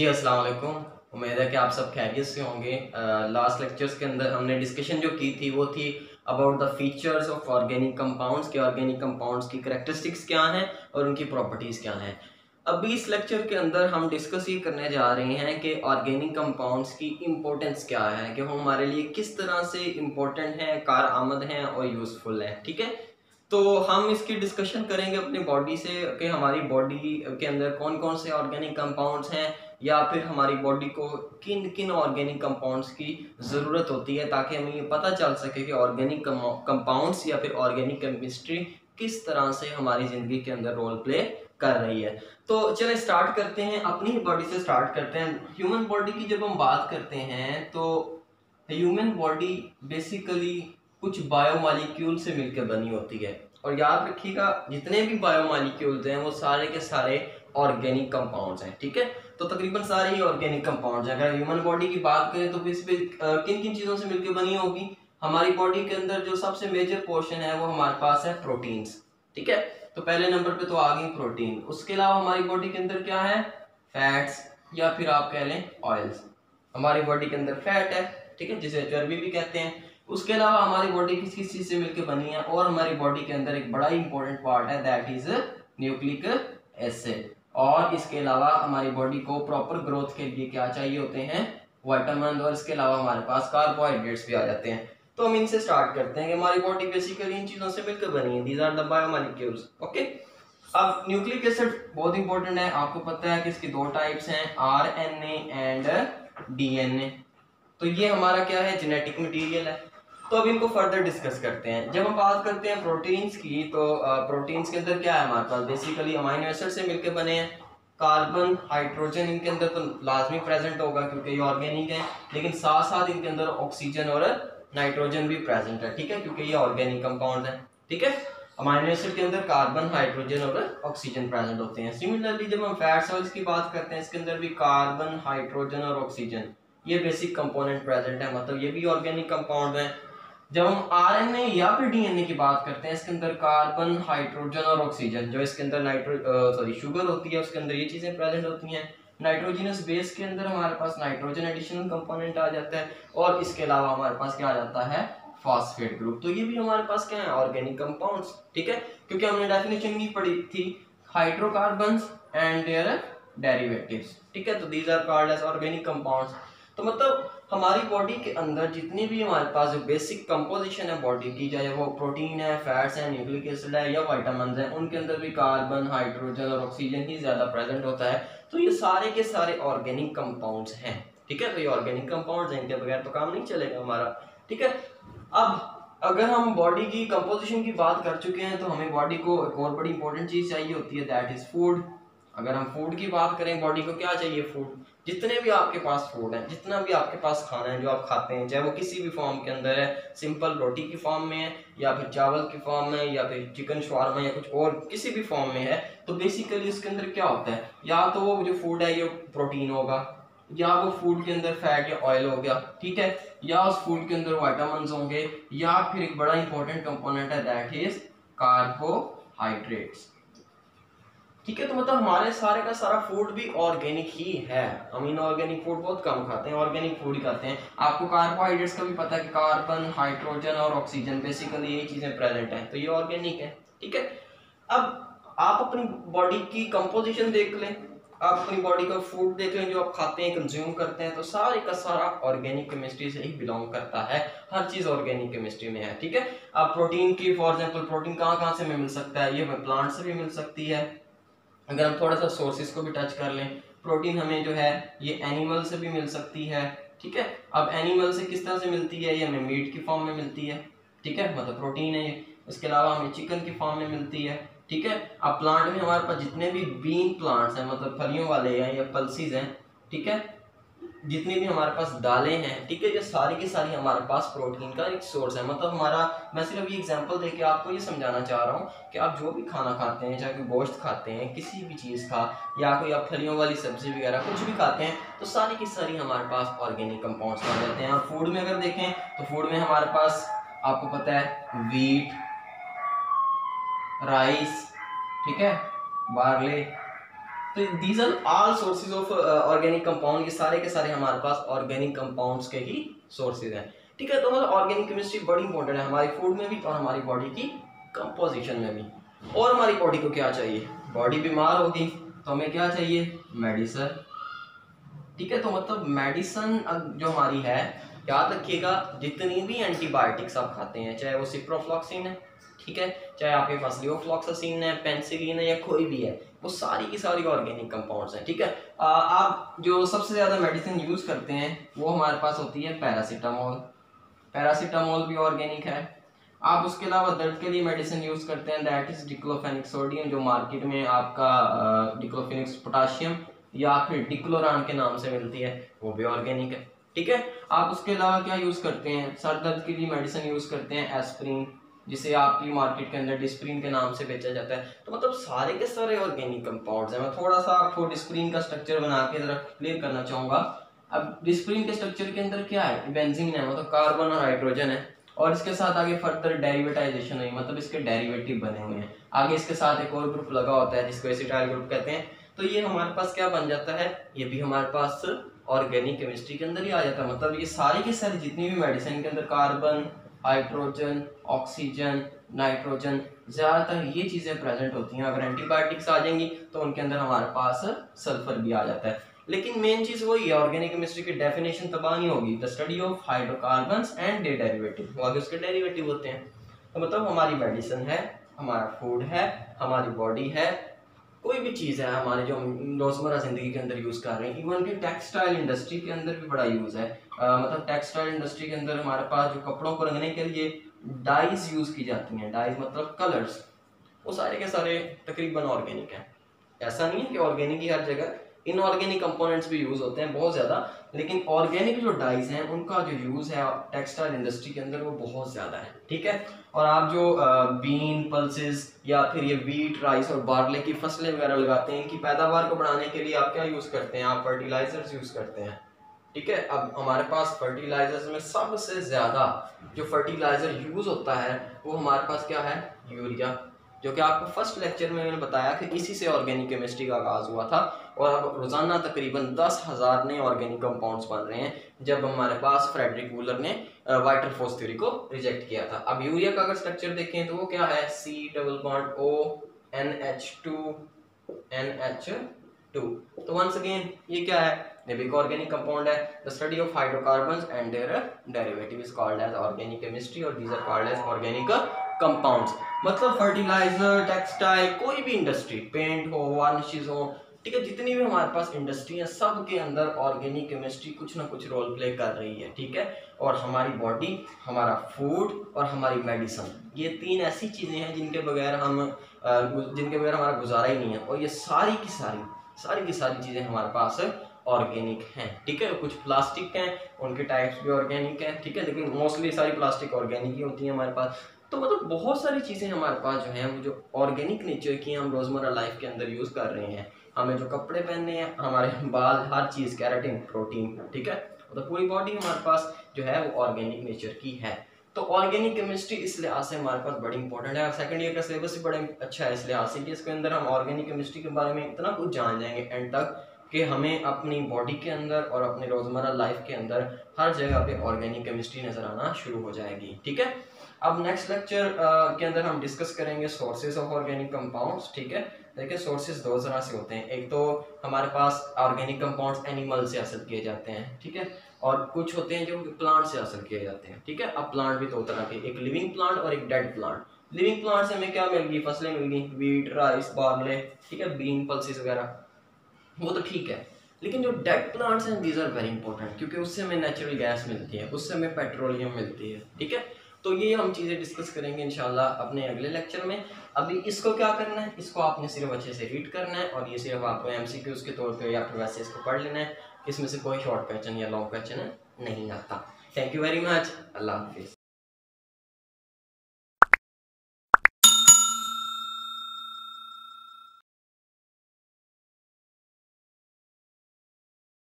जी अस्सलाम वालेकुम। उम्मीद है कि आप सब खैरियत से होंगे। लास्ट लेक्चर्स के अंदर हमने डिस्कशन जो की थी वो थी about the features of organic compounds के ऑर्गेनिक कंपाउंड्स की करैक्टरिस्टिक्स क्या हैं और उनकी प्रॉपर्टीज़ क्या हैं। अभी इस लेक्चर के अंदर हम डिस्कस ये करने जा रहे हैं कि ऑर्गेनिक कंपाउंड्स की इम्पोर्टेंस क्या है, कि वो हमारे लिए किस तरह से इम्पोर्टेंट हैं, कारआमद हैं और यूज़फुल हैं। ठीक है, तो हम इसकी डिस्कशन करेंगे अपनी बॉडी से कि हमारी बॉडी के अंदर कौन कौन से ऑर्गेनिक कंपाउंड्स हैं, या फिर हमारी बॉडी को किन किन ऑर्गेनिक कंपाउंड्स की ज़रूरत होती है, ताकि हमें ये पता चल सके कि ऑर्गेनिक कंपाउंड्स या फिर ऑर्गेनिक केमिस्ट्री किस तरह से हमारी ज़िंदगी के अंदर रोल प्ले कर रही है। तो चलिए स्टार्ट करते हैं, अपनी ही बॉडी से स्टार्ट करते हैं। ह्यूमन बॉडी की जब हम बात करते हैं तो ह्यूमन बॉडी बेसिकली कुछ बायोमॉलिक्यूल से मिलकर बनी होती है, और याद रखिएगा जितने भी बायोमॉलिक्यूल्स हैं वो सारे के सारे ऑर्गेनिक कंपाउंड्स हैं। ठीक है, तो तकरीबन सारे ही ऑर्गेनिक कंपाउंड्स हैं। अगर ह्यूमन बॉडी की बात करें तो इस पे किन किन चीज़ों से मिलकर बनी होगी। हमारी बॉडी के अंदर जो सबसे मेजर पोर्शन है वो हमारे पास है प्रोटीन्स। ठीक है, तो पहले नंबर पे तो आ गई प्रोटीन। उसके अलावा हमारी बॉडी के अंदर क्या है, फैट्स या फिर आप कह लें ऑयल्स। हमारी बॉडी के अंदर फैट है, ठीक है, जिसे चर्बी भी कहते हैं। उसके अलावा हमारी बॉडी किस किस चीज से मिलकर बनी है, और हमारी बॉडी के अंदर एक बड़ा इंपॉर्टेंट पार्ट है, दैट इज न्यूक्लिक एसिड। और इसके अलावा हमारी बॉडी को प्रॉपर ग्रोथ के लिए क्या चाहिए होते हैं, विटामिन, और इसके अलावा हमारे पास कार्बोहाइड्रेट्स भी आ जाते हैं। तो हम इनसे स्टार्ट करते हैं कि हमारी बॉडी बेसिकली इन चीजों से मिलकर बनी है। These are the biomolecules. Okay, अब न्यूक्लिक एसिड बहुत इंपॉर्टेंट है। आपको पता है कि इसकी दो टाइप्स हैं, आरएनए एंड डीएनए। तो ये हमारा क्या है, जेनेटिक मटेरियल है। तो अब इनको फर्दर डिस्कस करते हैं। जब हम बात करते हैं प्रोटीन्स की, तो प्रोटीन्स के अंदर क्या है हमारे पास, बेसिकली अमीनो एसिड से मिलकर बने हैं। कार्बन, हाइड्रोजन इनके अंदर तो लाजमी प्रेजेंट होगा क्योंकि ये ऑर्गेनिक है, लेकिन साथ साथ इनके अंदर ऑक्सीजन और नाइट्रोजन भी प्रेजेंट है। ठीक है, क्योंकि ये ऑर्गेनिक कंपाउंड है। ठीक है, अमीनो एसिड के अंदर कार्बन, हाइड्रोजन और ऑक्सीजन प्रेजेंट होते हैं। सिमिलरली जब हम फैट्स ऑयल्स की बात करते हैं, इसके अंदर भी कार्बन, हाइड्रोजन और ऑक्सीजन, ये बेसिक कंपोनेंट प्रेजेंट है, मतलब ये भी ऑर्गेनिक कंपाउंड है। जब हम आरएनए या फिर डीएनए की बात करते हैं, इसके अंदर कार्बन, हाइड्रोजन और ऑक्सीजन, जो इसके अंदर शुगर होती है उसके अंदर ये चीजें प्रेजेंट होती हैं। नाइट्रोजनस बेस के अंदर हमारे पास नाइट्रोजन एडिशनल कंपोनेंट आ जाता है, और इसके अलावा हमारे पास क्या आ जाता है, फॉस्फेट ग्रुप। तो ये भी हमारे पास क्या है, ऑर्गेनिक कंपाउंड्स। ठीक है, क्योंकि हमने डेफिनेशन भी पढ़ी थी, हाइड्रोकार्बन्स एंड देयर डेरिवेटिव्स। ठीक है, तो these are called as organic compounds. तो मतलब हमारी बॉडी के अंदर जितनी भी हमारे पास जो बेसिक कंपोजिशन है बॉडी की, चाहे वो प्रोटीन है, फैट्स है, न्यूक्लिक एसिड है या विटामिन्स हैं, उनके अंदर भी कार्बन, हाइड्रोजन और ऑक्सीजन ही ज्यादा प्रेजेंट होता है। तो ये सारे के सारे ऑर्गेनिक कंपाउंड्स हैं। ठीक है, तो ये ऑर्गेनिक कंपाउंड्स हैं, इनके बगैर तो काम नहीं चलेगा हमारा। ठीक है, अब अगर हम बॉडी की कंपोजिशन की बात कर चुके हैं, तो हमें बॉडी को एक और बड़ी इंपॉर्टेंट चीज चाहिए होती है, दैट इज फूड। अगर हम फूड की बात करें, बॉडी को क्या चाहिए, फूड। जितने भी आपके पास फूड है, जितना भी आपके पास खाना है जो आप खाते हैं, चाहे वो किसी भी फॉर्म के अंदर है, सिंपल रोटी की फॉर्म में है या फिर चावल की फॉर्म में या फिर चिकन शवारमा या कुछ और किसी भी फॉर्म में है, तो बेसिकली उसके अंदर क्या होता है, या तो वो जो फूड है ये प्रोटीन होगा, या वो फूड के अंदर फैट या ऑयल हो गया। ठीक है, या उस फूड के अंदर विटामिन्स होंगे, या फिर एक बड़ा इंपॉर्टेंट कंपोनेंट है दैट इज कार्बोहाइड्रेट्स। ठीक है, तो मतलब हमारे सारे का सारा फूड भी ऑर्गेनिक ही है। हम इनऑर्गेनिक फूड बहुत कम खाते हैं, ऑर्गेनिक फूड ही खाते हैं। आपको कार्बोहाइड्रेट्स का भी पता है कि कार्बन, हाइड्रोजन और ऑक्सीजन बेसिकली ये चीजें प्रेजेंट हैं, तो ये ऑर्गेनिक है। ठीक है, अब आप अपनी बॉडी की कंपोजिशन देख लें, आप अपनी बॉडी का फूड देख लें जो आप खाते हैं, कंज्यूम करते हैं, तो सारे का सारा ऑर्गेनिक केमिस्ट्री से ही बिलोंग करता है। हर चीज ऑर्गेनिक केमिस्ट्री में है। ठीक है, अब प्रोटीन की फॉर एग्जांपल, प्रोटीन कहाँ कहाँ से मिल सकता है, ये प्लांट से भी मिल सकती है। अगर हम थोड़ा सा सोर्सेज को भी टच कर लें, प्रोटीन हमें जो है ये एनिमल से भी मिल सकती है। ठीक है, अब एनिमल से किस तरह से मिलती है, ये हमें मीट की फॉर्म में मिलती है। ठीक है, मतलब प्रोटीन है ये। इसके अलावा हमें चिकन की फॉर्म में मिलती है। ठीक है, अब प्लांट में हमारे पास जितने भी बीन प्लांट्स हैं, मतलब फलियों वाले हैं या पल्सीज हैं, ठीक है, जितनी भी हमारे पास दालें हैं, ठीक है, ये सारी की सारी हमारे पास प्रोटीन का एक सोर्स है। मतलब हमारा, मैं सिर्फ ये एग्जांपल देके आपको ये समझाना चाह रहा हूँ कि आप जो भी खाना खाते हैं, चाहे कोई गोश्त खाते हैं, किसी भी चीज़ का, या कोई आप फलियों वाली सब्जी वगैरह कुछ भी खाते हैं, तो सारी की सारी हमारे पास ऑर्गेनिक कंपाउंड्स आ जाते हैं। और फूड में अगर देखें तो फूड में हमारे पास, आपको पता है, वीट, राइस, ठीक है, बार्ले, तो these are all sources of organic compound, ये सारे के सारे हमारे पास ऑर्गेनिक कंपाउंड्स के ही सोर्सेज हैं, ठीक है। तो मतलब ऑर्गेनिक केमिस्ट्री बड़ी इंपॉर्टेंट है हमारी फूड में भी और हमारी बॉडी की कंपोजिशन में भी। और हमारी बॉडी को क्या चाहिए, बॉडी बीमार होगी तो हमें क्या चाहिए, मेडिसिन, ठीक है। तो मतलब मेडिसिन जो हमारी है, याद रखिएगा जितनी भी एंटीबायोटिक्स आप खाते हैं, चाहे वो सिप्रोफ्लॉक्सिन है, ठीक है, चाहे आपके पास लियोफ्लॉक्सासिन है, पेनिसिलिन है या कोई भी है, वो सारी की सारी ऑर्गेनिक कंपाउंड्स हैं, ठीक है। आप जो सबसे ज़्यादा मेडिसिन यूज़ करते हैं वो हमारे पास होती है पैरासीटामोल, पैरासीटामोल भी ऑर्गेनिक है। आप उसके अलावा दर्द के लिए मेडिसिन यूज़ करते हैं, दैट इज़ डिक्लोफेनिक सोडियम, जो मार्केट में आपका डिक्लोफेनिक पोटाशियम या फिर डिक्लोरान के नाम से मिलती है, वो भी ऑर्गेनिक है, ठीक है। आप उसके अलावा क्या यूज़ करते हैं, सर दर्द के लिए मेडिसिन यूज़ करते हैं एस्प्रिन, जिसे आपकी मार्केट के अंदर डिस्प्रिन के नाम से बेचा जाता है। तो मतलब सारे के सारे ऑर्गेनिक कंपाउंड्स हैं। मैं थोड़ा सा आपको डिस्प्रिन का स्ट्रक्चर बना के जरा क्लियर करना चाहूँगा। अब डिस्प्रिन के स्ट्रक्चर के अंदर क्या है, बेंजीन है, मतलब कार्बन और हाइड्रोजन है, और इसके साथ आगे फर्दर डेरिवेटाइजेशन हुई, मतलब इसके डेरिवेटिव बने हुए हैं, आगे इसके साथ एक और ग्रुप लगा होता है जिसको एसिटाइल ग्रुप कहते हैं। तो ये हमारे पास क्या बन जाता है, ये भी हमारे पास ऑर्गेनिक केमिस्ट्री के अंदर ही आ जाता है। मतलब ये सारी की सारी जितनी भी मेडिसिन के अंदर कार्बन, हाइड्रोजन, ऑक्सीजन, नाइट्रोजन, ज़्यादातर ये चीज़ें प्रेजेंट होती हैं। अगर एंटीबायोटिक्स आ जाएंगी तो उनके अंदर हमारे पास सल्फर भी आ जाता है। लेकिन मेन चीज़ वही है, ऑर्गेनिक केमिस्ट्री की डेफिनेशन तबाह नहीं होगी, the study of hydrocarbons and their derivative, वो आगे उसके डेरिवेटिव होते हैं। तो मतलब हमारी मेडिसिन है, हमारा फूड है, हमारी बॉडी है, कोई भी चीज़ है हमारे जो हम रोजमर्रा जिंदगी के अंदर यूज़ कर रहे हैं, इवन कि टेक्सटाइल इंडस्ट्री के अंदर भी बड़ा यूज़ है। मतलब टेक्सटाइल इंडस्ट्री के अंदर हमारे पास जो कपड़ों को रंगने के लिए डाइज यूज़ की जाती हैं, डाइज मतलब कलर्स, वो सारे के सारे तकरीबन ऑर्गेनिक हैं। ऐसा नहीं है कि ऑर्गेनिक ही हर जगह, इनऑर्गेनिक कंपोनेंट्स भी यूज़ होते हैं बहुत ज़्यादा, लेकिन ऑर्गेनिक जो डाइज हैं उनका जो यूज़ है टेक्सटाइल इंडस्ट्री के अंदर वो बहुत ज़्यादा है, ठीक है। और आप जो बीन, पल्सेस या फिर ये वीट, राइस और बार्ले की फसलें वगैरह लगाते हैं, इनकी पैदावार को बढ़ाने के लिए आप क्या यूज़ करते हैं, आप फर्टिलाइजर्स यूज़ करते हैं, ठीक है। अब हमारे पास फर्टिलाइजर्स में सबसे ज़्यादा जो फर्टिलाइजर यूज़ होता है वो हमारे पास क्या है, यूरिया, जो कि आपको फर्स्ट लेक्चर में मैंने बताया कि इसी से ऑर्गेनिक केमिस्ट्री का आगाज़ हुआ था। और अब रोज़ाना तकरीबन 10,000 नए ऑर्गेनिक कंपाउंड्स बन रहे हैं जब हमारे पास फ्रेडरिक वूलर ने वाइटर फोर्स थ्योरी को रिजेक्ट किया था। अब यूरिया का अगर स्ट्रक्चर देखें तो वो क्या है, C++O NH2NH2। तो वंस अगेन ये क्या है, ये भी एक ऑर्गेनिक कंपाउंड है। The study of hydrocarbons and their derivative is called as organic chemistry और these are called as organic compounds. मतलब फर्टिलाइजर, टेक्सटाइल, कोई भी इंडस्ट्री, पेंट हो, वार्निशेस हो, ठीक है, जितनी भी हमारे पास इंडस्ट्री है सब के अंदर ऑर्गेनिक केमिस्ट्री कुछ ना कुछ रोल प्ले कर रही है, ठीक है। और हमारी बॉडी, हमारा फूड और हमारी मेडिसिन, ये तीन ऐसी चीज़ें हैं जिनके बगैर हमारा गुजारा ही नहीं है। और ये सारी की सारी चीज़ें हमारे पास ऑर्गेनिक हैं, ठीक है। कुछ प्लास्टिक हैं, उनके टाइप्स भी ऑर्गेनिक हैं, ठीक है, लेकिन मोस्टली सारी प्लास्टिक ऑर्गेनिक ही होती है हमारे पास। तो मतलब बहुत सारी चीज़ें हमारे पास जो हैं वो जो ऑर्गेनिक नेचर की हम रोज़मर्रा लाइफ के अंदर यूज़ कर रहे हैं। हमें जो कपड़े पहनने हैं, हमारे बाल, हर चीज़, केराटिन, प्रोटीन, ठीक है, मतलब पूरी बॉडी हमारे पास जो है वो ऑर्गेनिक नेचर की है। तो ऑर्गेनिक केमिस्ट्री इस लिहाज से हमारे पास बड़ी इंपॉर्टेंट है। सेकंड ईयर का सिलेबस भी बड़ा अच्छा है इस लिहाज से कि इसके अंदर हम ऑर्गेनिक केमिस्ट्री के बारे में इतना कुछ जान जाएंगे एंड तक कि हमें अपनी बॉडी के अंदर और अपने रोज़मर्रा लाइफ के अंदर हर जगह पे ऑर्गेनिक केमिस्ट्री नज़र आना शुरू हो जाएगी, ठीक है। अब नेक्स्ट लेक्चर के अंदर हम डिस्कस करेंगे सोर्सेज ऑफ ऑर्गेनिक कंपाउंड्स, ठीक है। देखिए सोर्सेज दो तरह से होते हैं, एक तो हमारे पास ऑर्गेनिक कंपाउंड्स एनिमल से हासिल किए जाते हैं, ठीक है, और कुछ होते हैं जो प्लांट से हासिल किए जाते हैं, ठीक है। अब प्लांट भी दो तरह के, एक लिविंग प्लांट और एक डेड प्लांट। लिविंग प्लांट से हमें क्या मिल गई, फसलें मिल गई, वीट, राइस, बार्ले, ठीक है, बीन, पल्सेस वगैरह, वो तो ठीक है। लेकिन जो डेड प्लांट्स हैं दीज आर वेरी इंपॉर्टेंट, क्योंकि उससे हमें नेचुरल गैस मिलती है, उससे हमें पेट्रोलियम मिलती है, ठीक है। तो ये हम चीज़ें डिस्कस करेंगे इंशाल्लाह अपने अगले लेक्चर में। अभी इसको क्या करना है, इसको आपने सिर्फ अच्छे से रीड करना है और ये सिर्फ आपको MCQs के तौर पे या फिर वैसे इसको पढ़ लेना है। इसमें से कोई शॉर्ट क्वेश्चन या लॉन्ग क्वेश्चन नहीं आता। Thank you very much, Allah हाफिज़।